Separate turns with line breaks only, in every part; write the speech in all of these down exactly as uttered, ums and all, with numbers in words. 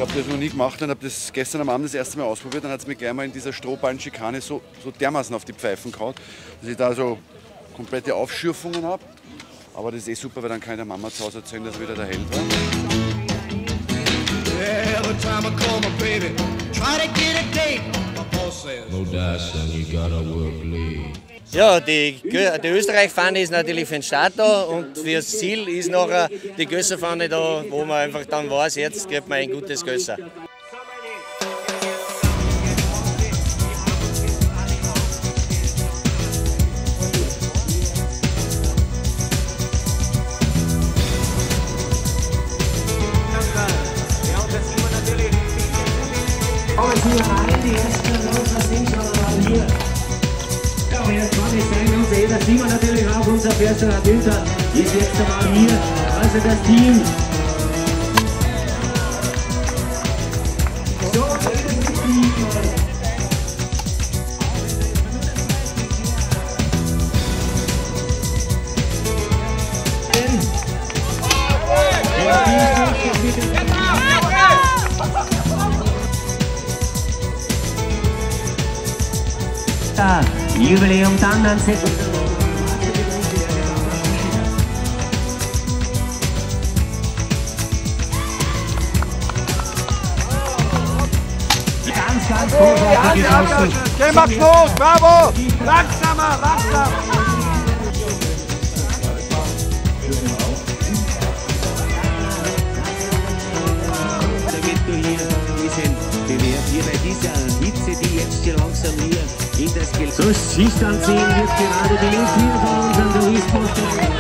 habe das noch nie gemacht und habe das gestern am Abend das erste Mal ausprobiert. Dann hat es mir gleich mal in dieser Strohballen-Schikane so, so dermaßen auf die Pfeifen gehauen, dass ich da so komplette Aufschürfungen habe. Aber das ist eh super, weil dann kann ich der Mama zu Hause erzählen, dass er wieder der Held war.
Ja, die, die Österreich-Fahne ist natürlich für den Start da und für das Ziel ist nachher die Gösser-Fahne da, wo man einfach dann weiß, jetzt kriegt man ein gutes Gösser.
Hier rein, die ersten Läufer sind schon mal hier. Ja, und jetzt kann es sein, unser Eder Simon natürlich auch, unser Personal Günther, ist jetzt einmal hier, also das Team. So, das ist das Team. Jubiläum dann an sich. Ganz, ganz großartig.
Geh mal Knut, bravo! Langsamer, langsam!
Damit du hier ein bisschen bewährt hier bei dieser Hitze, die jetzt hier langsam hier in das Gel. So Schicht anziehen wird gerade die Links hier von unserem Tourismus.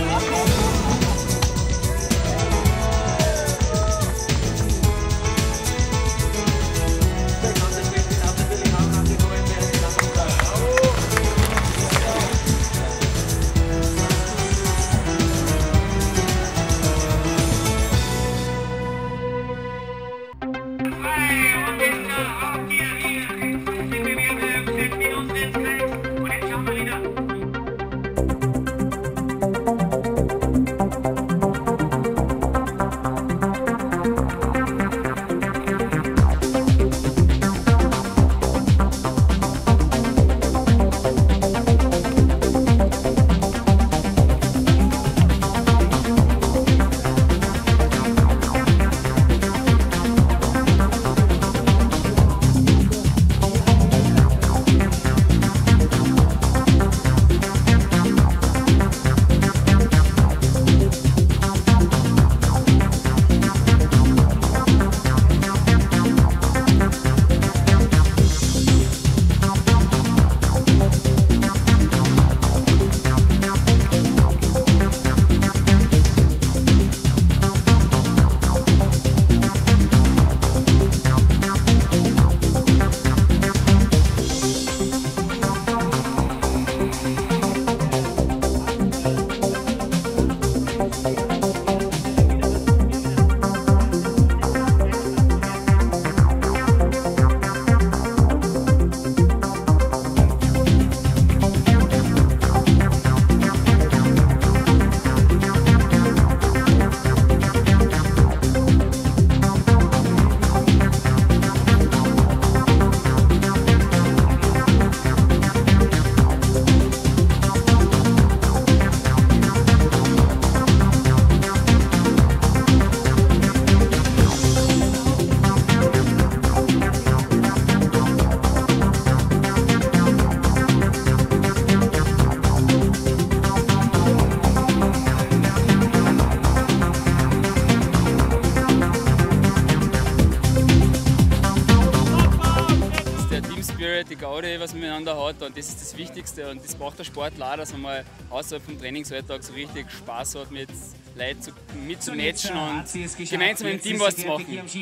Die Gaudi, was man miteinander hat, und das ist das Wichtigste, und das braucht der Sportler auch, dass man mal außerhalb vom Trainingsalltag so richtig Spaß hat, mit Leuten zu, mitzumatchen und gemeinsam im Team was zu machen.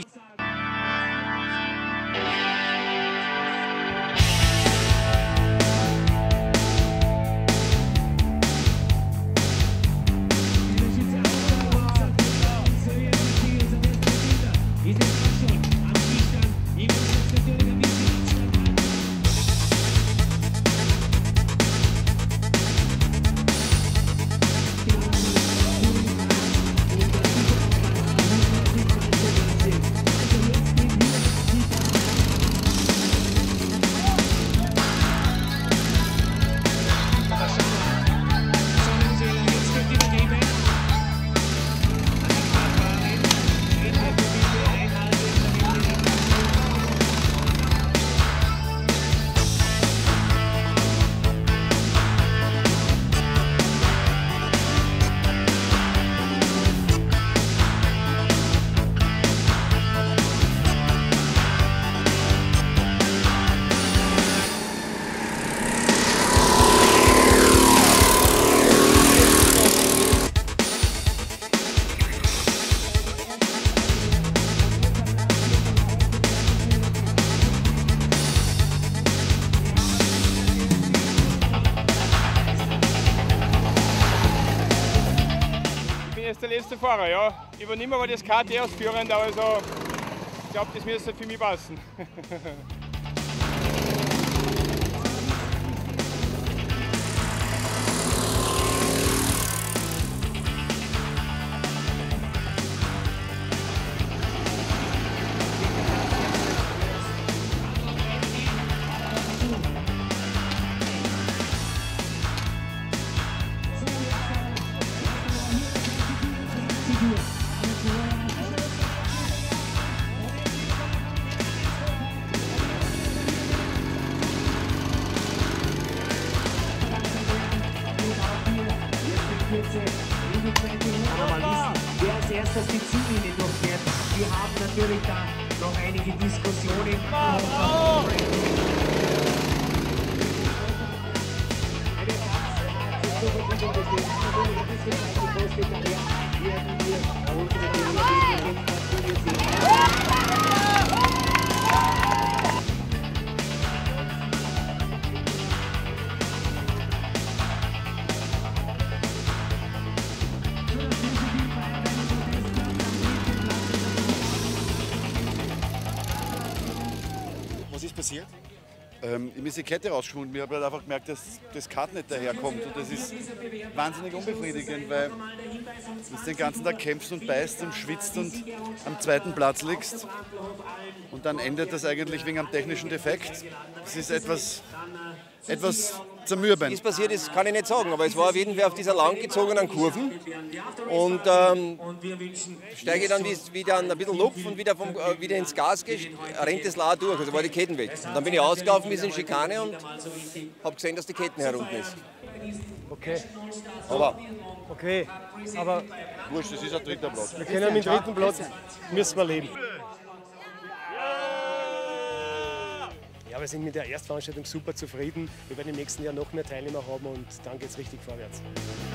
ist der letzte Fahrer, ja. Übernehmen aber das K T ausführend, also ich glaube, das müsste für mich passen.
Wer als erstes die Ziellinie durchfährt, wir haben natürlich da noch einige Diskussionen.
Was ist passiert?
Ähm, ihm ist die Kette rausgeschwunden. Ich habe halt einfach gemerkt, dass das Kart nicht daherkommt. Und das ist wahnsinnig unbefriedigend, weil du den ganzen Tag kämpfst und beißt und schwitzt und am zweiten Platz liegst. Und dann endet das eigentlich wegen einem technischen Defekt. Das ist etwas, etwas zermürbend.
Wie es passiert ist, kann ich nicht sagen, aber es war auf jeden Fall auf dieser langgezogenen Kurven. Und ähm, steige dann wie, wie dann ein bisschen Lupf und wieder, vom, äh, wieder ins Gas geht, rennt das La durch, also war die Ketten weg. Und dann bin ich ausgelaufen bis in Schikane und habe gesehen, dass die Ketten herunten ist.
Okay.
Aber
Okay, aber
Wurscht, das ist ein dritter Platz.
wir können mit dem dritten Platz müssen wir leben. Ja, wir sind mit der Erstveranstaltung super zufrieden. Wir werden im nächsten Jahr noch mehr Teilnehmer haben und dann geht es richtig vorwärts.